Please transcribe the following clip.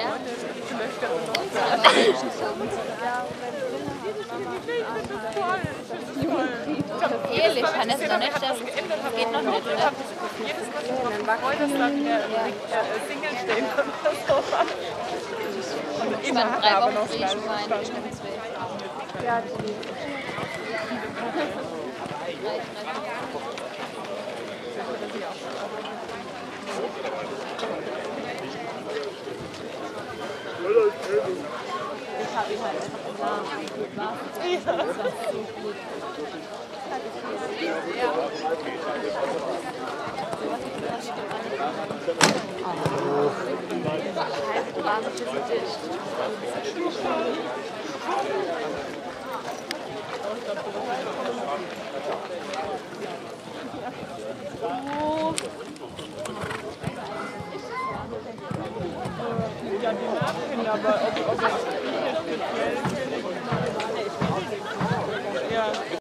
Ehrlich, Hannes, noch nicht, das geht noch nicht, oder? Jedes Mal schon gefreut, dass da wieder Single stehen und so. Und Immer 3 Wochen Griechenwein. Ja, Ich habe ihn halt einfach gesagt, wie gut war es. Das war so gut. ja, die Nachkinder, aber ob er speziell